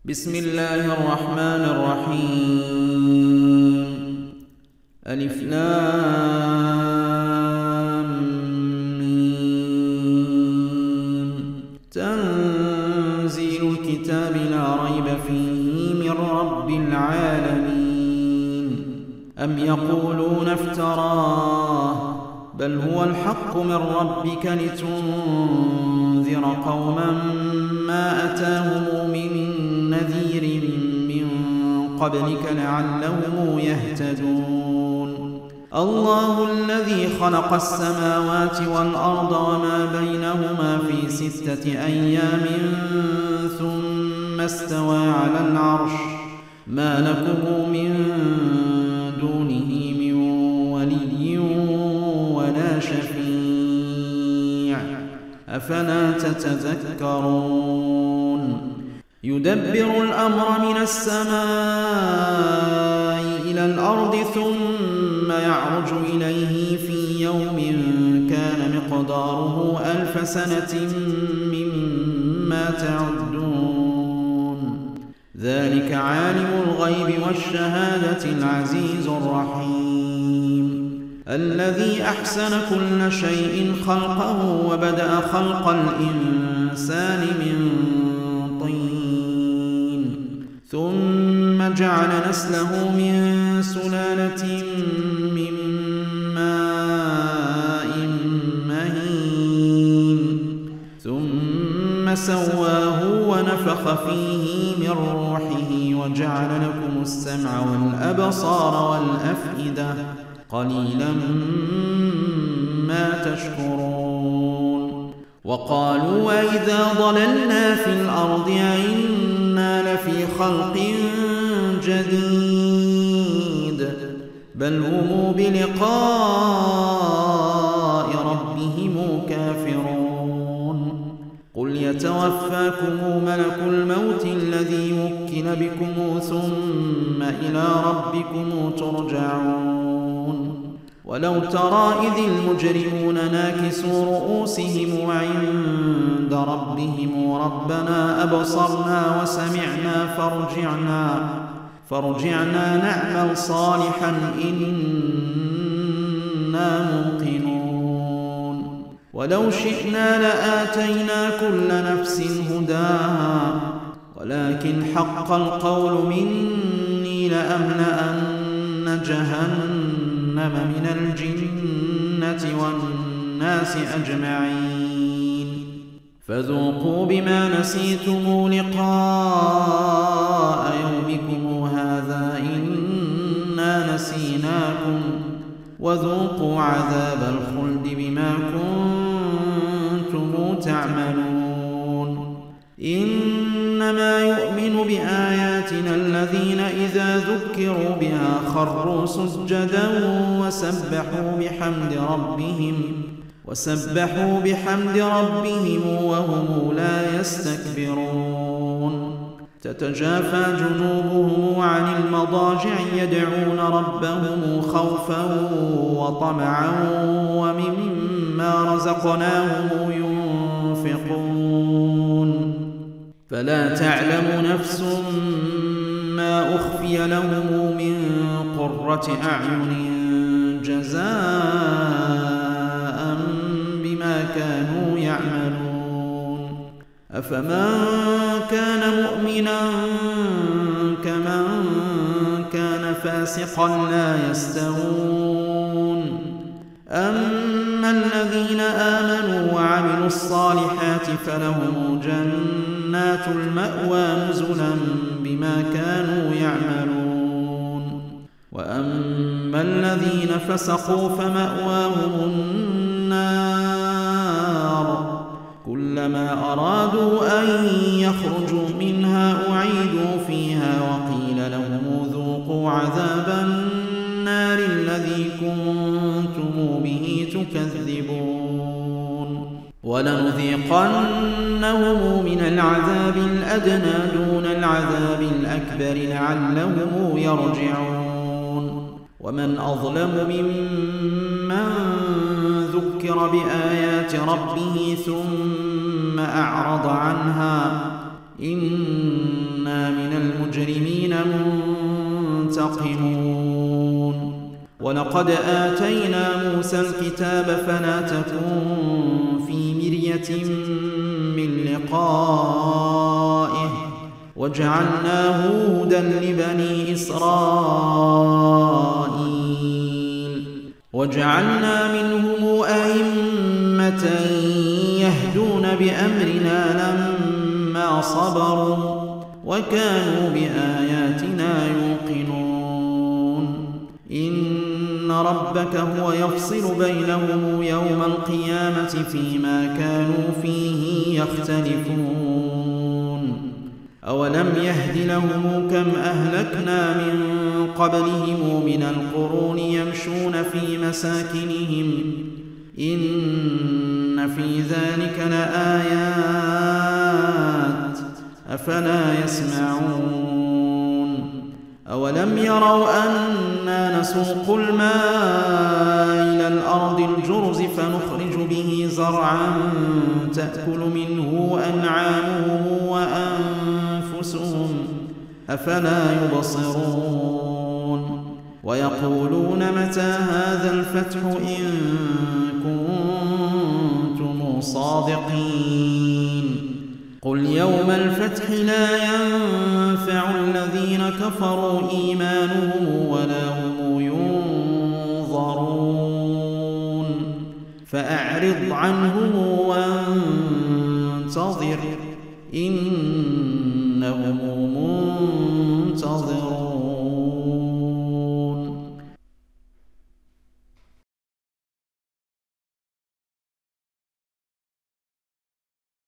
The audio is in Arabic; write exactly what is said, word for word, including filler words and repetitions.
بسم الله الرحمن الرحيم. ألف لام ميم. تنزيل الكتاب لا ريب فيه من رب العالمين. أم يقولون افتراه بل هو الحق من ربك لتنذر قوما ما أتاهم من نذير من قبلك لعلهم يهتدون. الله الذي خلق السماوات والأرض وما بينهما في ستة أيام ثم استوى على العرش ما لكم من دونه من ولي ولا شفيع أفلا تتذكرون. يدبر الأمر من السماء إلى الأرض ثم يعرج إليه في يوم كان مقداره ألف سنة مما تعدون. ذلك عالم الغيب والشهادة العزيز الرحيم الذي أحسن كل شيء خلقه وبدأ خلق الإنسان من طين ثم جعل نسله من سلالة من ماء مهين ثم سواه ونفخ فيه من روحه وجعل لكم السمع والأبصار والأفئدة قليلا ما تشكرون. وقالوا وإذا ضللنا في الأرض أئنا لفي خلق جديد بل هم بلقاء ربهم كافرون. قل يتوفاكم ملك الموت الذي وكل بكم ثم إلى ربكم ترجعون. ولو ترى إذ المجرمون ناكسوا رؤوسهم عند ربهم ربنا أبصرنا وسمعنا فارجعنا فارجعنا نعمل صالحا إنا موقنون. ولو شئنا لآتينا كل نفس هداها ولكن حق القول مني لأملأن جهنم من الجنة والناس أجمعين. فذوقوا بما نسيتم لقاء يومكم هذا إنا نسيناكم وذوقوا عذاب الخلد بما كنتم تعملون. إنما يؤمن بآياتنا الذين إذا ذكروا بها خروا سجدا وسبحوا بحمد ربهم وسبحوا بحمد ربهم وهم لا يستكبرون. تتجافى جنوبهم عن المضاجع يدعون ربهم خوفا وطمعا ومما رزقناهم ينفقون. فلا تعلم نفس ما أخفي لهم من قرة أعين جزاء بما كانوا يعملون. أفمن كان مؤمنا كمن كان فاسقا لا يستوون. أما الذين آمنوا وعملوا الصالحات فلهم جنات المأوى نزلا بما كانوا يعملون. وأما الذين فسقوا فمأواهم النار كلما أرادوا أن يخرجوا منها أعيدوا فيها وقيل لهم ذوقوا عذاب النار الذي كنتم به تكذبون. ولنذيقنهم من العذاب الأدنى دون العذاب الأكبر لعلهم يرجعون. ومن أظلم ممن ذكر بآيات ربه ثم أعرض عنها إنا من المجرمين منتقمون ولقد آتينا موسى الكتاب فلا تكن في مرية من لقائه وجعلناه هدى لبني إسرائيل وجعلنا منهم أئمة يهدون بأمرنا لما صبروا وكانوا بآياتنا يوقنون إن ربك هو يفصل بينهم يوم القيامة فيما كانوا فيه يختلفون أولم يهد لهم كم أهلكنا من قبلهم من القرون يمشون في مساكنهم إن في ذلك لآيات أفلا يسمعون أولم يروا أنا نسوق الماء إلى الأرض الجرز فنخرج به زرعا تأكل منه أنعامهم وأنفسهم أفلا يبصرون ويقولون متى هذا الفتح إن كنتم صادقين قل يوم الفتح لا ينفع الذين كفروا إيمانهم ولا هم ينظرون فأعرض عنهم وانتظر إنهم منتظرون.